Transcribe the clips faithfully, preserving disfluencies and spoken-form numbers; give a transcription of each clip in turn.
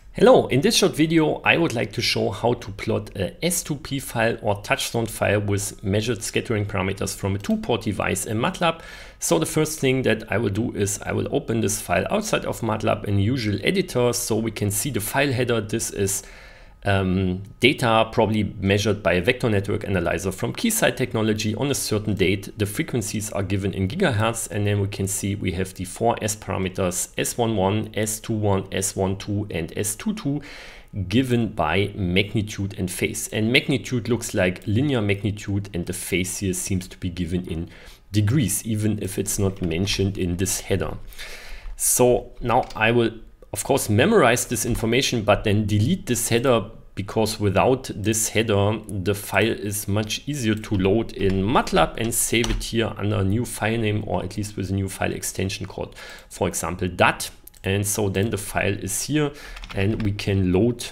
Hello, in this short video I would like to show how to plot a S two P file or touchstone file with measured scattering parameters from a two-port device in MATLAB. So the first thing that I will do is I will open this file outside of MATLAB in the usual editor so we can see the file header. This is um, data probably measured by a vector network analyzer from Keysight Technology on a certain date. The frequencies are given in gigahertz, and then we can see we have the four S parameters S eleven, S twenty-one, S twelve and S twenty-two given by magnitude and phase. And magnitude looks like linear magnitude, and the phase here seems to be given in degrees, even if it's not mentioned in this header. So now I will of course memorize this information, but then delete this header, because without this header the file is much easier to load in MATLAB and save it here under a new file name, or at least with a new file extension called, for example, D A T. And so then the file is here and we can load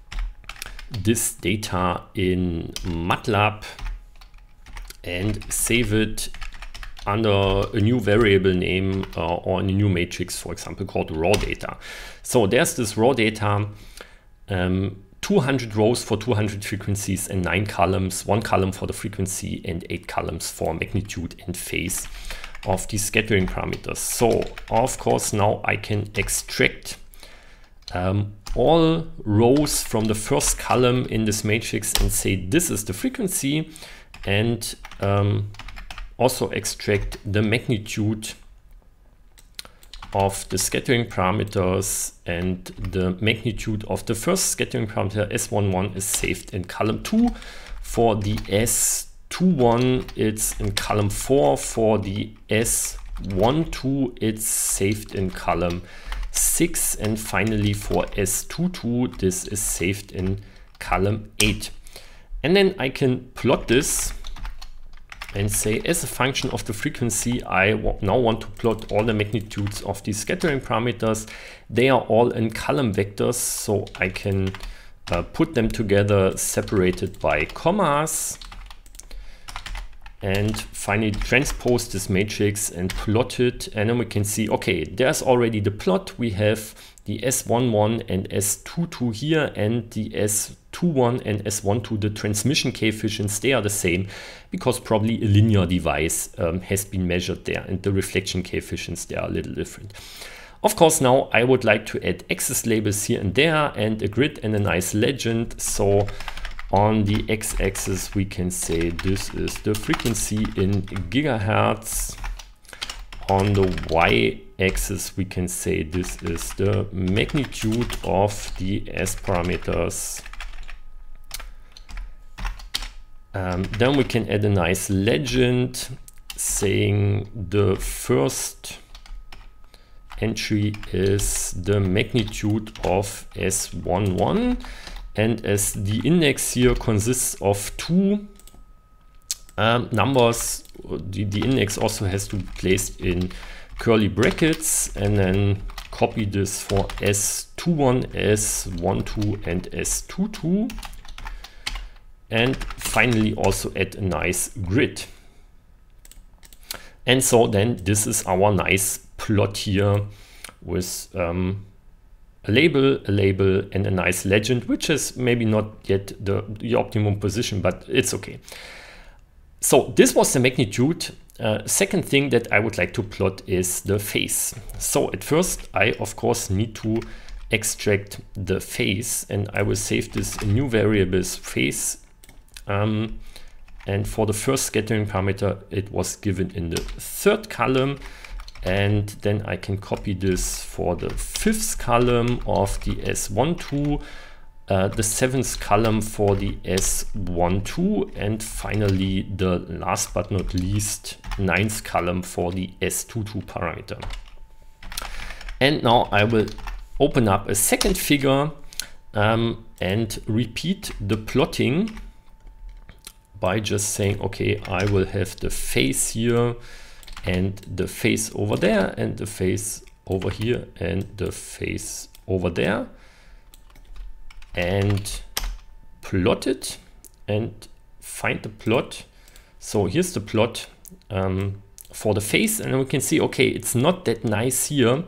this data in MATLAB and save it under a new variable name uh, or in a new matrix, for example, called raw data. So there's this raw data, um, two hundred rows for two hundred frequencies and nine columns, one column for the frequency and eight columns for magnitude and phase of these scattering parameters. So of course now I can extract um, all rows from the first column in this matrix and say this is the frequency, and um, also extract the magnitude of the scattering parameters, and the magnitude of the first scattering parameter S eleven is saved in column two. For the S twenty-one it's in column four. For the S twelve it's saved in column six, and finally for S twenty-two this is saved in column eight. And then I can plot this and say, as a function of the frequency, I now want to plot all the magnitudes of these scattering parameters. They are all in column vectors, so I can uh, put them together separated by commas, and finally transpose this matrix and plot it. And then we can see, okay, there's already the plot. We have the S eleven and S twenty-two here, and the S twenty-one and S twelve, the transmission coefficients, they are the same, because probably a linear device um, has been measured there, and the reflection coefficients, they are a little different. Of course, now I would like to add axis labels here and there, and a grid and a nice legend. So on the x-axis we can say this is the frequency in gigahertz. On the y-axis we can say this is the magnitude of the S parameters. Um, then we can add a nice legend saying the first entry is the magnitude of S eleven, and as the index here consists of two um, numbers, the, the index also has to be placed in curly brackets, and then copy this for S twenty-one, S twelve and S twenty-two. And finally also add a nice grid. And so then this is our nice plot here with um, a label, a label and a nice legend, which is maybe not yet the, the optimum position, but it's okay. So this was the magnitude. Uh, second thing that I would like to plot is the phase. So at first I of course need to extract the phase, and I will save this in new variables phase. Um, and for the first scattering parameter it was given in the third column, and then I can copy this for the fifth column of the S twelve, uh, the seventh column for the S twelve, and finally the last but not least ninth column for the S twenty-two parameter. And now I will open up a second figure um, and repeat the plotting by just saying, okay, I will have the phase here and the phase over there and the phase over here and the phase over there, and plot it and find the plot. So here's the plot um, for the phase, and then we can see, okay, it's not that nice here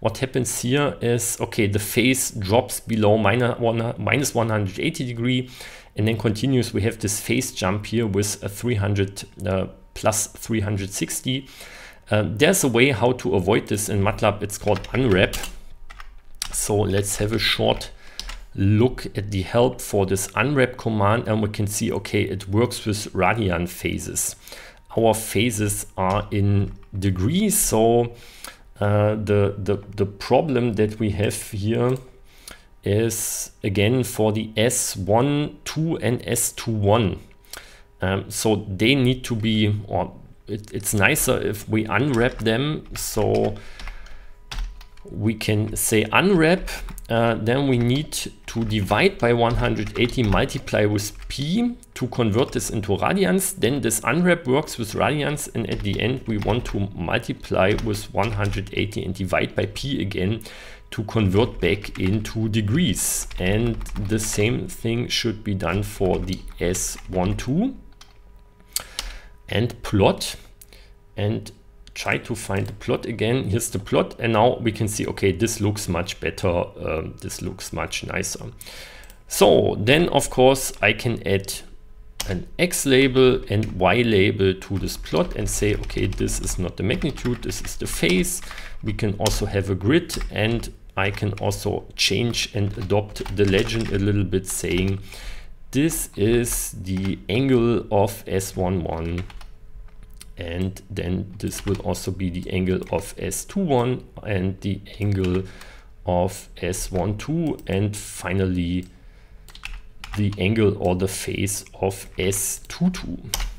what happens here is, okay, the phase drops below minus one hundred eighty degree and then continues. We have this phase jump here with a three hundred uh, plus three hundred sixty. Uh, there's a way how to avoid this in MATLAB. It's called unwrap. So let's have a short look at the help for this unwrap command, and we can see, okay, it works with radian phases. Our phases are in degrees, so uh, the, the, the problem that we have here is again for the S one two and S two one. Um, so they need to be, or it, it's nicer if we unwrap them. So we can say unwrap, uh, then we need to divide by one hundred eighty, multiply with P to convert this into radians. Then this unwrap works with radians, and at the end we want to multiply with one hundred eighty and divide by P again to convert back into degrees. And the same thing should be done for the S one two. And plot, and try to find the plot again. Here's the plot, and now we can see, okay, this looks much better. Um, this looks much nicer. So then, of course, I can add an X label and Y label to this plot and say, okay, this is not the magnitude, this is the phase. We can also have a grid, and I can also change and adopt the legend a little bit, saying this is the angle of S one one. And then this will also be the angle of S two one and the angle of S one two, and finally the angle or the phase of S two two.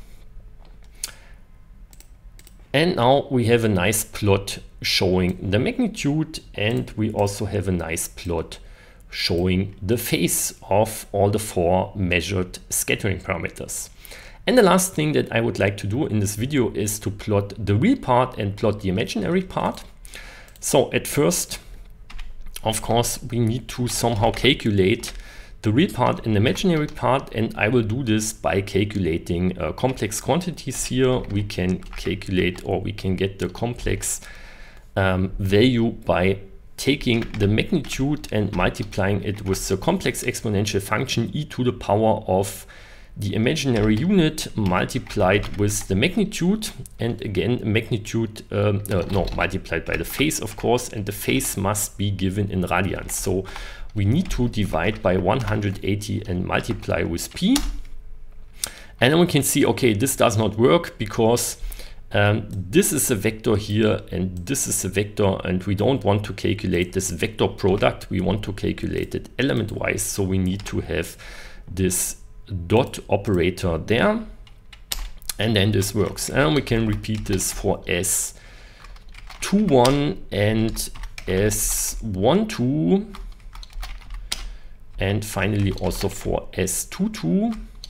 And now we have a nice plot showing the magnitude, and we also have a nice plot showing the phase of all the four measured scattering parameters. And the last thing that I would like to do in this video is to plot the real part and plot the imaginary part. So at first, of course, we need to somehow calculate the real part and the imaginary part, and I will do this by calculating uh, complex quantities here. We can calculate, or we can get the complex um, value by taking the magnitude and multiplying it with the complex exponential function e to the power of the imaginary unit multiplied with the magnitude, and again magnitude um, uh, no multiplied by the phase, of course, and the phase must be given in radians. So we need to divide by one hundred eighty and multiply with P, and then we can see, okay, this does not work because um, this is a vector here and this is a vector, and we don't want to calculate this vector product, we want to calculate it element wise. So we need to have this dot operator there, and then this works. And we can repeat this for S two one and S one two, and finally also for S two two.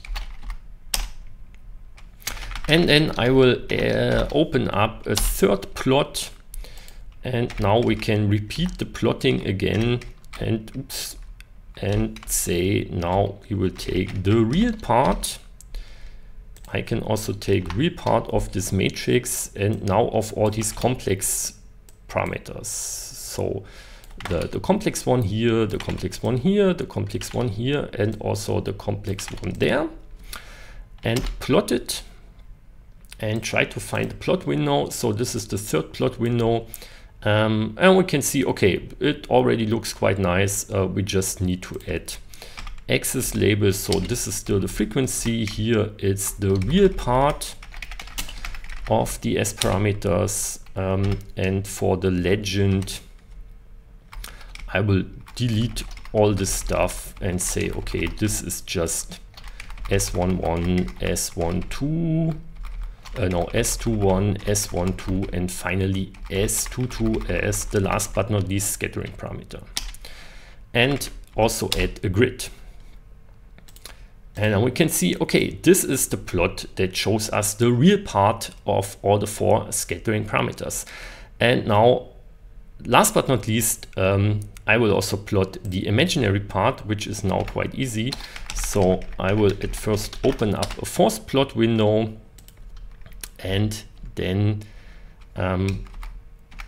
And then I will uh, open up a third plot, and now we can repeat the plotting again, and oops, and say now we will take the real part. I can also take real part of this matrix, and now of all these complex parameters. So the, the complex one here, the complex one here, the complex one here, and also the complex one there, and plot it and try to find the plot window. So this is the third plot window. Um, and we can see, okay, it already looks quite nice. Uh, we just need to add axis labels. So this is still the frequency. Here it's the real part of the S parameters. Um, and for the legend, I will delete all this stuff and say, okay, this is just S one one, S one two, Uh, no, S two one, S one two, and finally S two two as the last but not least scattering parameter. And also add a grid. And then we can see, okay, this is the plot that shows us the real part of all the four scattering parameters. And now, last but not least, um, I will also plot the imaginary part, which is now quite easy. So I will at first open up a force plot window, and then um,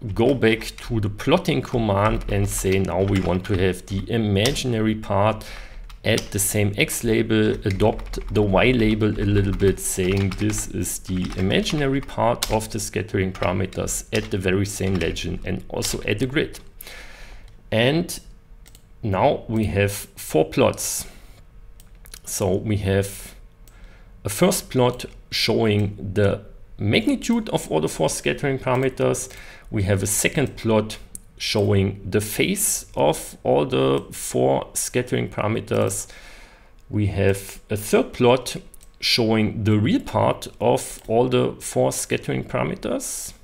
go back to the plotting command and say now we want to have the imaginary part at the same X label, adopt the Y label a little bit, saying this is the imaginary part of the scattering parameters at the very same legend and also at the grid. And now we have four plots. So we have a first plot showing the magnitude of all the four scattering parameters. We have a second plot showing the phase of all the four scattering parameters. We have a third plot showing the real part of all the four scattering parameters.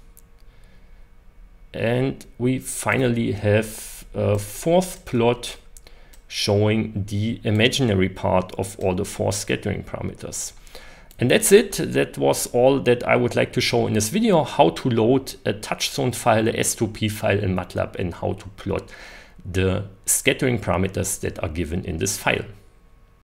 And we finally have a fourth plot showing the imaginary part of all the four scattering parameters. And that's it. That was all that I would like to show in this video, how to load a touchstone file, a S two P file in MATLAB, and how to plot the scattering parameters that are given in this file.